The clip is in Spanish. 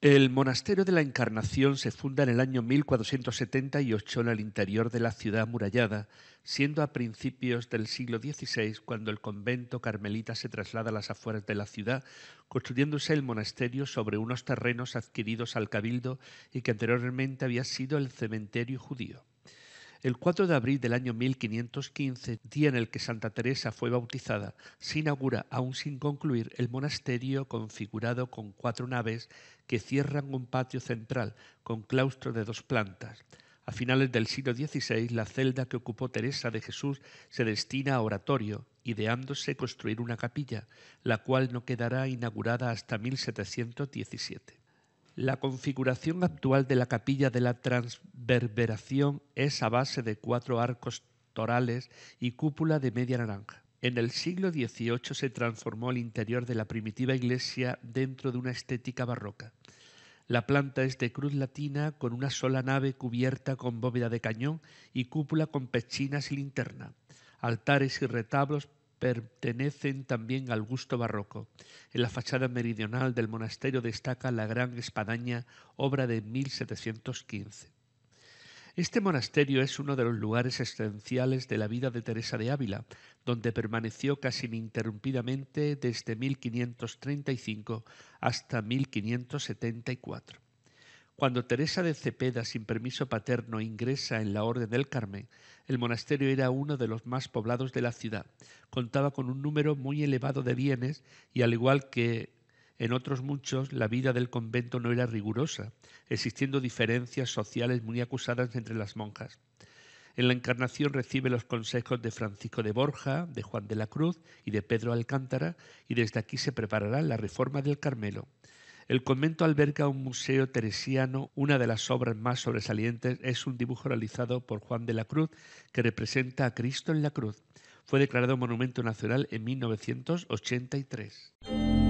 El monasterio de la Encarnación se funda en el año 1478 en el interior de la ciudad amurallada, siendo a principios del siglo XVI cuando el convento carmelita se traslada a las afueras de la ciudad, construyéndose el monasterio sobre unos terrenos adquiridos al cabildo y que anteriormente había sido el cementerio judío. El 4 de abril del año 1515, día en el que Santa Teresa fue bautizada, se inaugura, aún sin concluir, el monasterio configurado con 4 naves que cierran un patio central con claustro de 2 plantas. A finales del siglo XVI, la celda que ocupó Teresa de Jesús se destina a oratorio, ideándose construir una capilla, la cual no quedará inaugurada hasta 1717. La configuración actual de la capilla de la Transverberación es a base de 4 arcos torales y cúpula de media naranja. En el siglo XVIII se transformó el interior de la primitiva iglesia dentro de una estética barroca. La planta es de cruz latina con una sola nave cubierta con bóveda de cañón y cúpula con pechinas y linterna. Altares y retablos pertenecen también al gusto barroco. En la fachada meridional del monasterio destaca la gran espadaña, obra de 1715. Este monasterio es uno de los lugares esenciales de la vida de Teresa de Ávila, donde permaneció casi ininterrumpidamente desde 1535 hasta 1574. Cuando Teresa de Cepeda, sin permiso paterno, ingresa en la Orden del Carmen, el monasterio era uno de los más poblados de la ciudad. Contaba con un número muy elevado de bienes y, al igual que en otros muchos, la vida del convento no era rigurosa, existiendo diferencias sociales muy acusadas entre las monjas. En la Encarnación recibe los consejos de Francisco de Borja, de Juan de la Cruz y de Pedro Alcántara, y desde aquí se preparará la reforma del Carmelo. El convento alberga un museo teresiano. Una de las obras más sobresalientes es un dibujo realizado por Juan de la Cruz que representa a Cristo en la cruz. Fue declarado Monumento Nacional en 1983.